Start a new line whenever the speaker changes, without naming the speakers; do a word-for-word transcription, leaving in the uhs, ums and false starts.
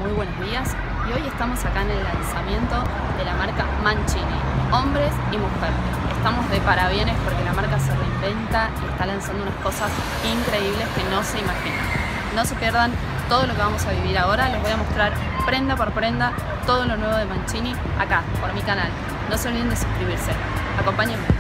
muy buenos días y hoy estamos acá en el lanzamiento de la marca Mancini, hombres y mujeres. Estamos de parabienes porque la marca se reinventa y está lanzando unas cosas increíbles que no se imaginan. No se pierdan todo lo que vamos a vivir ahora, les voy a mostrar prenda por prenda todo lo nuevo de Mancini acá, por mi canal. No se olviden de suscribirse. Acompáñenme.